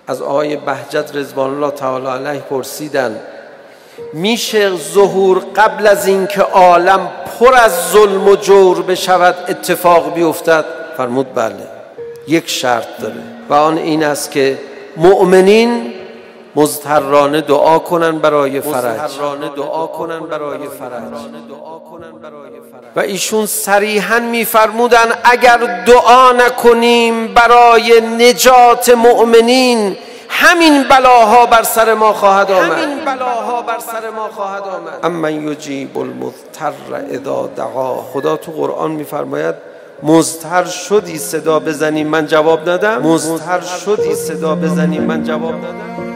از آقای بهجت رضوان الله تعالی علیه پرسیدن میشه ظهور قبل از اینکه عالم پر از ظلم و جور بشود اتفاق بیفتد؟ فرمود بله، یک شرط داره و آن این است که مؤمنین مضطرانه دعا کنن برای فرج. و ایشون صریحاً میفرمودن اگر دعا نکنیم برای نجات مؤمنین همین بلاها بر سر ما خواهد آمد. امن یجیب المضطر اذا دعا. خدا تو قرآن میفرماید مضطر شدی صدا بزنی من جواب ندم.